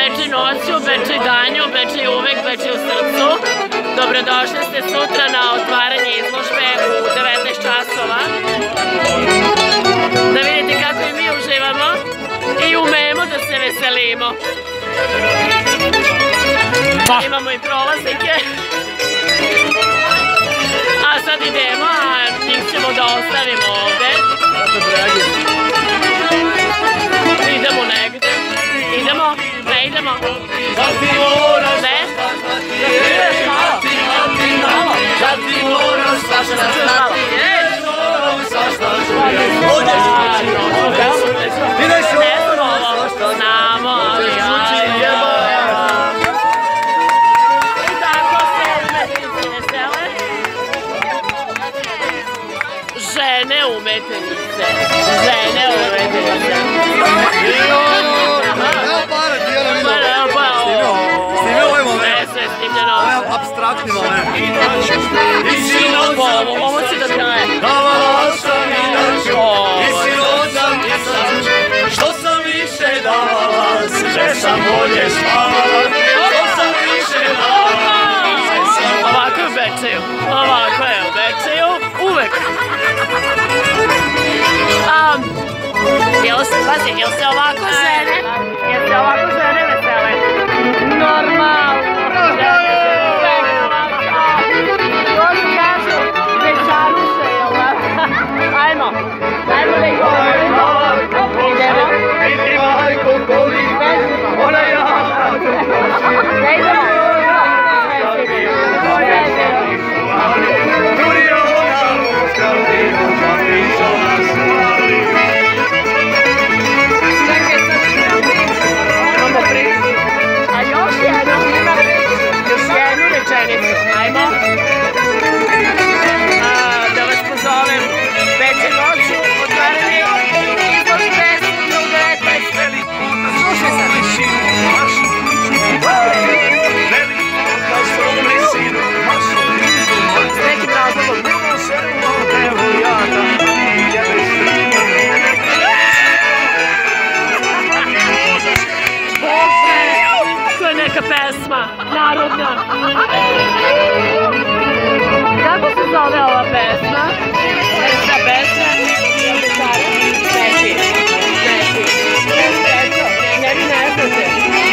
Bečej noću, Bečej danju, Bečej uvek, Bečej u srcu. Dobrodošli ste sutra na otvaranje izložbe u 19 časova. Da vidite kako i mi uživamo i umemo da se veselimo. Imamo i prolaznike. A sad idemo, a njih ćemo da ostavimo ovde. Idemo negde. Idemo? Ne idemo? Ne? Znamo, ali i tako se umetnici vesele. Žene umetnice. Žene umetnice. Abstraktni moment. Ovo će da traje. Što sam više davala, sve sam bolje spavala. Što sam više davala, sve sam... Ovako je u Bečeju. Ovako je u Bečeju. Uvek. Jel se ovako žene? Jel se ovako žene vesele? Normalno. Ajmo da ih govorimo. Idemo. Ne idemo. Imamo priču. A još jednu rečenicu. Ajmo. Da vas pozovem. Bečej noću, otvaranje izložbe u 19. Slušaj sad. S nekim razlogom. To je neka pesma, narodna. Kako se zove ova pesma? Esta pesma? Bečej. Ne vi ne znate.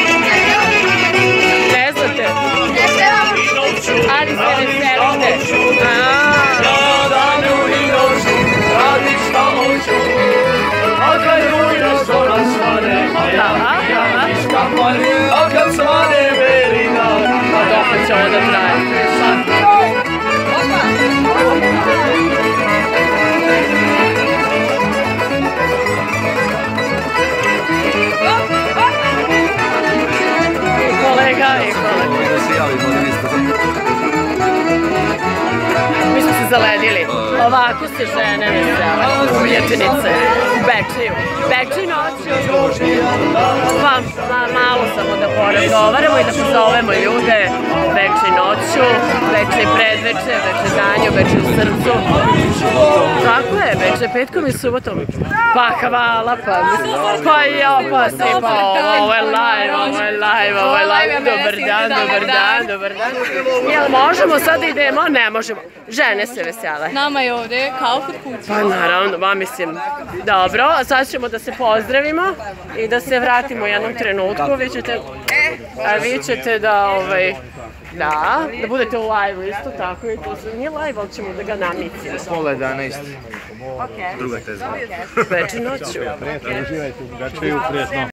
Ne znate? Ali se veselite. Ja danju i noću radim šta hoću. A kad rujno zora svane, ja ništa pali. A kad svane beli dan, Pa dokle će ovo da traje? Kolega i kolega. Mi smo se zaledili. Ovako se žene vesele. Uvjetenice. U Bečeju. Bečej noću. Malo samo da porazgovaramo i da pozovemo ljude. Bečej noću, Bečej predveče, Bečej danju, Bečej u srcu. Tako je, Bečej petkom i subotom. Pa hvala, pa ja, pa si, pa ovo je live. Dobar dan. Jel možemo sad da idemo? Ne možemo. Žene se vesele. Nama je ovde kao kod kuće. Pa naravno, mislim, dobro, a sad ćemo da se pozdravimo i da se vratimo u jednom trenutku. Vi ćete da, da budete u live-u isto tako. Nije live, ali ćemo da ga namicimo. Pola 11. Druga teza. Bečej noću. Uživajte u Bečeju, prijetno.